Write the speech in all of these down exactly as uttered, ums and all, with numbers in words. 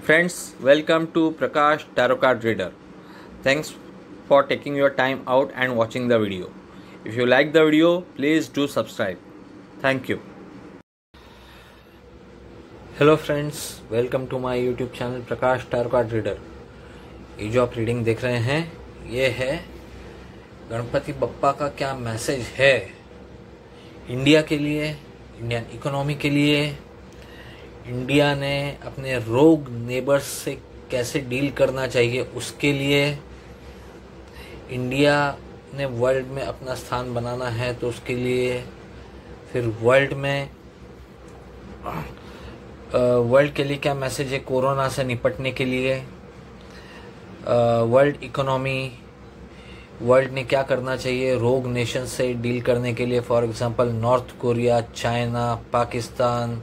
Friends, welcome to Prakash Tarot Card Reader. Thanks for taking your time out and watching the video. If you like the video, please do subscribe. Thank you. Hello friends, welcome to my YouTube channel Prakash Tarot Card Reader. ये जो आप reading देख रहे हैं ये है गणपति बप्पा का क्या मैसेज है इंडिया के लिए, इंडियन इकोनॉमी के लिए, इंडिया ने अपने रोग नेबर्स से कैसे डील करना चाहिए उसके लिए, इंडिया ने वर्ल्ड में अपना स्थान बनाना है तो उसके लिए, फिर वर्ल्ड में वर्ल्ड के लिए क्या मैसेज है कोरोना से निपटने के लिए, वर्ल्ड इकोनॉमी, वर्ल्ड ने क्या करना चाहिए रोग नेशन से डील करने के लिए, for example North Korea, China, Pakistan,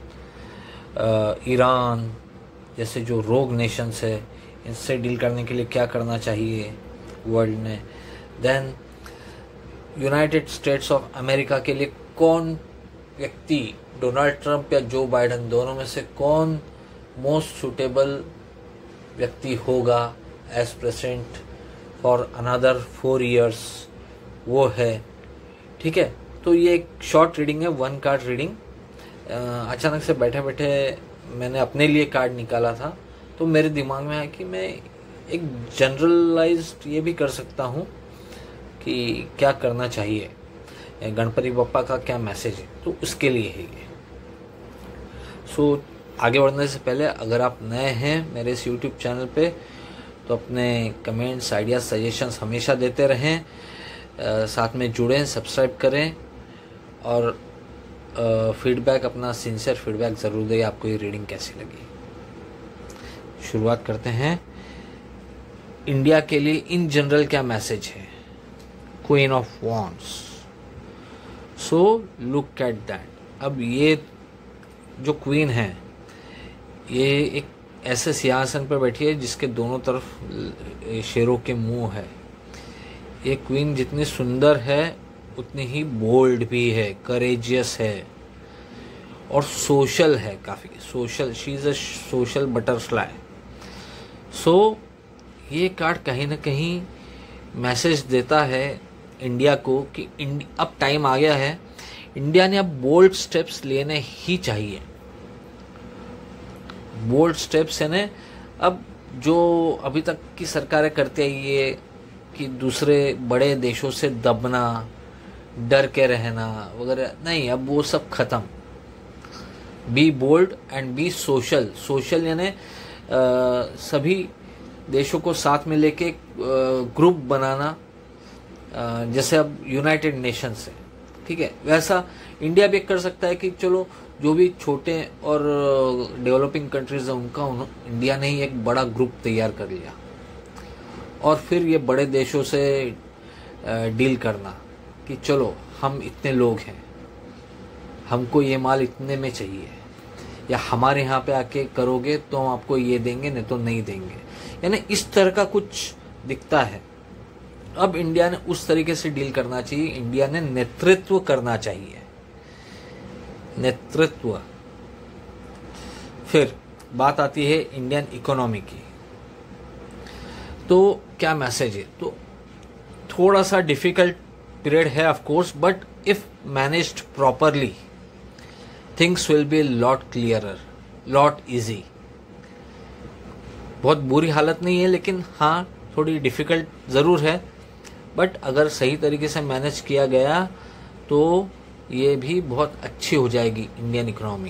Iran जैसे जो रोग नेशंस है इनसे डील करने के लिए क्या करना चाहिए वर्ल्ड ने। Then United States of America के लिए कौन व्यक्ति, डोनाल्ड ट्रंप या जो बाइडन, दोनों में से कौन मोस्ट सुटेबल व्यक्ति होगा as president for another four years, वो है। ठीक है, तो ये एक शॉर्ट रीडिंग है, वन कार्ड रीडिंग। अचानक से बैठे बैठे मैंने अपने लिए कार्ड निकाला था तो मेरे दिमाग में आया कि मैं एक जनरलाइज्ड ये भी कर सकता हूँ कि क्या करना चाहिए, गणपति बप्पा का क्या मैसेज है, तो उसके लिए है ये। सो so, आगे बढ़ने से पहले अगर आप नए हैं मेरे इस यूट्यूब चैनल पे तो अपने कमेंट्स, आइडियाज, सजेशंस हमेशा देते रहें, आ, साथ में जुड़ें, सब्सक्राइब करें और फीडबैक, अपना सिंसियर फीडबैक ज़रूर दें आपको ये रीडिंग कैसी लगी। शुरुआत करते हैं। इंडिया के लिए इन जनरल क्या मैसेज है, queen of wands. So look at that. अब ये जो क्वीन है ये एक ऐसे सिंहासन पर बैठी है जिसके दोनों तरफ शेरों के मुंह है। ये क्वीन जितनी सुंदर है उतनी ही बोल्ड भी है, करेजियस है और सोशल है, काफ़ी social. She is a social butterfly. So ये कार्ड कहीं ना कहीं मैसेज देता है इंडिया को कि अब टाइम आ गया है, इंडिया ने अब बोल्ड स्टेप्स लेने ही चाहिए। बोल्ड स्टेप्स है ना, अब जो अभी तक की सरकारें करती आई है कि दूसरे बड़े देशों से दबना, डर के रहना वगैरह, नहीं, अब वो सब खत्म। Be bold and be social. Social यानी सभी देशों को साथ में लेके ग्रुप बनाना, आ, जैसे अब यूनाइटेड नेशंस है, ठीक है, वैसा इंडिया भी कर सकता है कि चलो जो भी छोटे और डेवलपिंग कंट्रीज है उनका उन, इंडिया ने ही एक बड़ा ग्रुप तैयार कर लिया और फिर ये बड़े देशों से डील करना कि चलो हम इतने लोग हैं, हमको ये माल इतने में चाहिए, या हमारे यहाँ पे आके करोगे तो हम आपको ये देंगे, नहीं तो नहीं देंगे, यानी इस तरह का कुछ दिखता है। अब इंडिया ने उस तरीके से डील करना चाहिए, इंडिया ने नेतृत्व करना चाहिए, नेतृत्व। फिर बात आती है इंडियन इकोनॉमी की, तो क्या मैसेज है, तो थोड़ा सा डिफिकल्ट पीरियड है of course, but if managed properly things will be lot clearer, lot easy. बहुत बुरी हालत नहीं है, लेकिन हाँ थोड़ी डिफिकल्ट ज़रूर है, बट अगर सही तरीके से मैनेज किया गया तो ये भी बहुत अच्छी हो जाएगी इंडियन इकोनॉमी।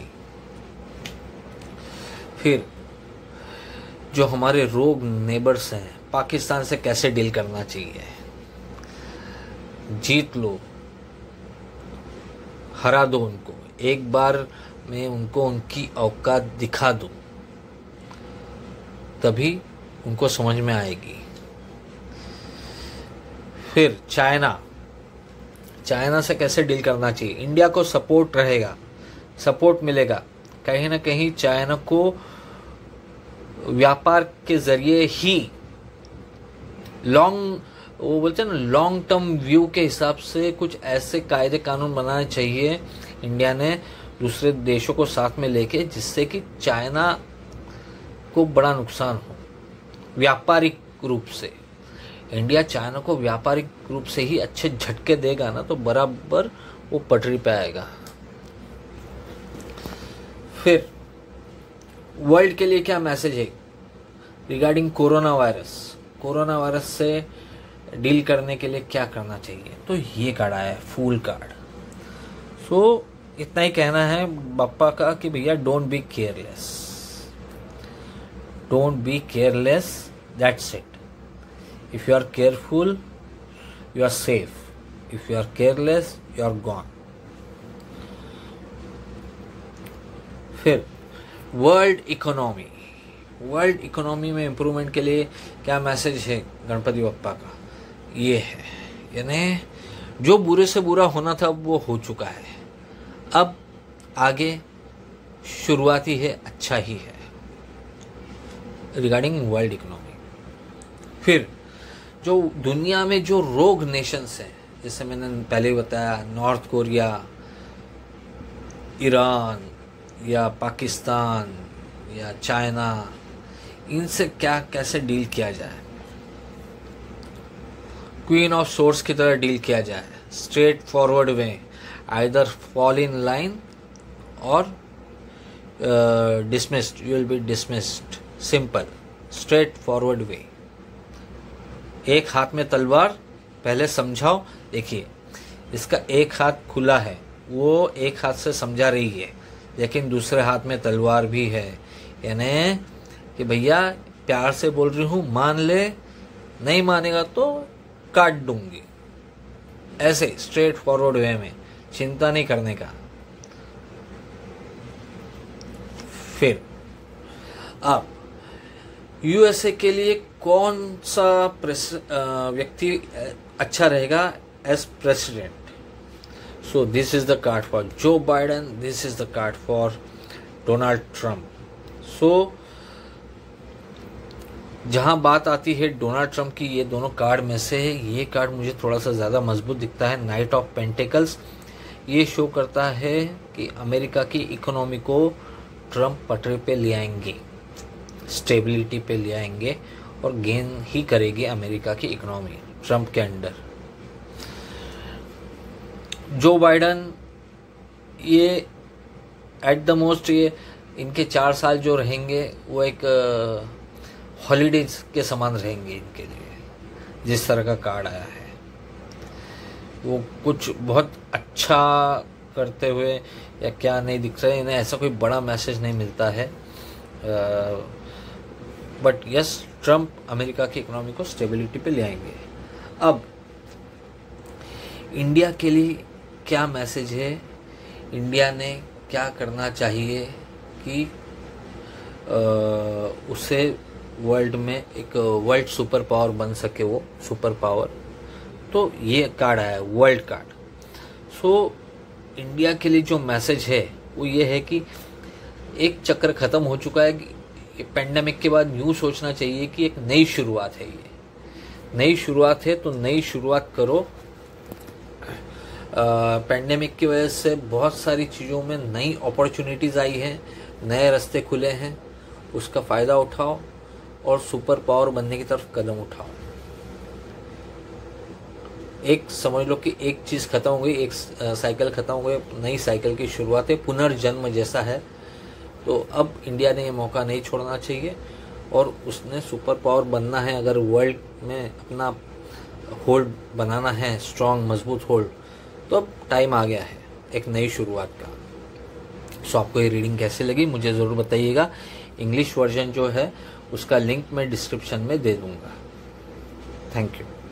फिर जो हमारे रोग नेबर्स हैं, पाकिस्तान से कैसे डील करना चाहिए, जीत लो, हरा दो उनको, एक बार में उनको उनकी औकात दिखा दो, तभी उनको समझ में आएगी। फिर चाइना, चाइना से कैसे डील करना चाहिए, इंडिया को सपोर्ट रहेगा, सपोर्ट मिलेगा, कहीं ना कहीं चाइना को व्यापार के जरिए ही लॉन्ग, वो बोलते हैं ना, लॉन्ग टर्म व्यू के हिसाब से कुछ ऐसे कायदे कानून बनाने चाहिए इंडिया ने दूसरे देशों को साथ में लेके, जिससे कि चाइना को बड़ा नुकसान हो व्यापारिक रूप से। इंडिया चाइना को व्यापारिक रूप से ही अच्छे झटके देगा ना तो बराबर वो पटरी पे आएगा। फिर वर्ल्ड के लिए क्या मैसेज है regarding corona virus? Corona virus से डील करने के लिए क्या करना चाहिए? तो ये कार्ड आया है, फूल कार्ड। सो इतना ही कहना है बाप्पा का कि भैया don't be careless, don't be careless, that's it. If you are careful you are safe, if you are careless you are gone. फिर वर्ल्ड इकोनॉमी, वर्ल्ड इकोनॉमी में इम्प्रूवमेंट के लिए क्या मैसेज है गणपति बप्पा का? ये है, यानी जो बुरे से बुरा होना था वो हो चुका है, अब आगे शुरुआती है, अच्छा ही है रिगार्डिंग वर्ल्ड इकोनॉमी। फिर जो दुनिया में जो रोग नेशंस हैं, जैसे मैंने पहले बताया नॉर्थ कोरिया, ईरान या पाकिस्तान या चाइना, इनसे क्या कैसे डील किया जाए? क्वीन ऑफ सोर्स की तरह डील किया जाए, straightforward way, either fall in line और dismissed, you will be dismissed, simple straightforward way. एक हाथ में तलवार, पहले समझाओ। देखिए इसका एक हाथ खुला है, वो एक हाथ से समझा रही है, लेकिन दूसरे हाथ में तलवार भी है, यानी कि भैया प्यार से बोल रही हूँ, मान ले, नहीं मानेगा तो काट दूंगी। ऐसे स्ट्रेट फॉरवर्ड वे में, चिंता नहीं करने का। फिर अब यूएसए के लिए कौन सा व्यक्ति अच्छा रहेगा as president? So this is the card for Joe Biden, this is the card for Donald Trump. So जहां बात आती है डोनाल्ड ट्रंप की, ये दोनों कार्ड में से ये कार्ड मुझे थोड़ा सा ज़्यादा मजबूत दिखता है, नाइट ऑफ पेंटिकल्स। ये शो करता है कि अमेरिका की इकोनॉमी को ट्रंप पटरी पे ले आएंगे, स्टेबिलिटी पे ले आएंगे और गेन ही करेगी अमेरिका की इकोनॉमी ट्रंप के अंडर। जो बाइडन, ये एट द मोस्ट ये इनके चार साल जो रहेंगे वो एक हॉलीडेज के समान रहेंगे इनके लिए। जिस तरह का कार्ड आया है वो कुछ बहुत अच्छा करते हुए या क्या नहीं दिख रहा है, इन्हें ऐसा कोई बड़ा मैसेज नहीं मिलता है। बट यस, ट्रंप अमेरिका की इकोनॉमी को स्टेबिलिटी पे ले आएंगे। अब इंडिया के लिए क्या मैसेज है? इंडिया ने क्या करना चाहिए कि आ, उसे वर्ल्ड में एक वर्ल्ड सुपर पावर बन सके, वो सुपर पावर। तो ये कार्ड आया है, वर्ल्ड कार्ड। सो इंडिया के लिए जो मैसेज है वो ये है कि एक चक्र खत्म हो चुका है कि पेंडेमिक के बाद यूँ सोचना चाहिए कि एक नई शुरुआत है, ये नई शुरुआत है तो नई शुरुआत करो। पेंडेमिक की वजह से बहुत सारी चीज़ों में नई अपॉर्चुनिटीज़ आई हैं, नए रास्ते खुले हैं, उसका फ़ायदा उठाओ और सुपर पावर बनने की तरफ कदम उठाओ। एक समझ लो कि एक चीज़ खत्म हो गई, एक साइकिल खत्म हो गई, नई साइकिल की शुरुआत है, पुनर्जन्म जैसा है। तो अब इंडिया ने ये मौका नहीं छोड़ना चाहिए और उसने सुपर पावर बनना है। अगर वर्ल्ड में अपना होल्ड बनाना है, स्ट्रॉन्ग मजबूत होल्ड, तो अब टाइम आ गया है एक नई शुरुआत का। सो आपको ये रीडिंग कैसे लगी मुझे ज़रूर बताइएगा। इंग्लिश वर्जन जो है उसका लिंक मैं डिस्क्रिप्शन में दे दूँगा। Thank you.